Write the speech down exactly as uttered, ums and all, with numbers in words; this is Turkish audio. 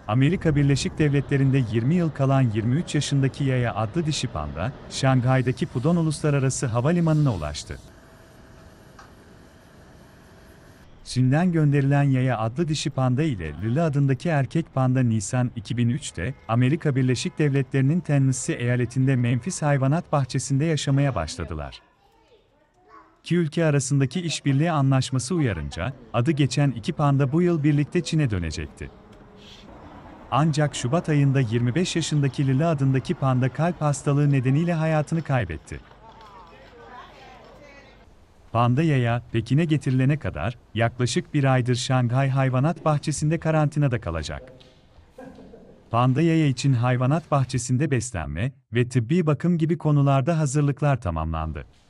Amerika Birleşik Devletleri'nde yirmi yıl kalan yirmi üç yaşındaki Yaya adlı dişi panda, Şanghay'daki Pudong Uluslararası Havalimanı'na ulaştı. Çin'den gönderilen Yaya adlı dişi panda ile Lili adındaki erkek panda Nisan iki bin üçte Amerika Birleşik Devletleri'nin Tennessee eyaletinde Memphis Hayvanat Bahçesi'nde yaşamaya başladılar. İki ülke arasındaki işbirliği anlaşması uyarınca, adı geçen iki panda bu yıl birlikte Çin'e dönecekti. Ancak Şubat ayında yirmi beş yaşındaki Lili adındaki panda kalp hastalığı nedeniyle hayatını kaybetti. Panda Yaya, Pekin'e getirilene kadar yaklaşık bir aydır Şanghay Hayvanat Bahçesi'nde karantinada kalacak. Panda Yaya için hayvanat bahçesinde beslenme ve tıbbi bakım gibi konularda hazırlıklar tamamlandı.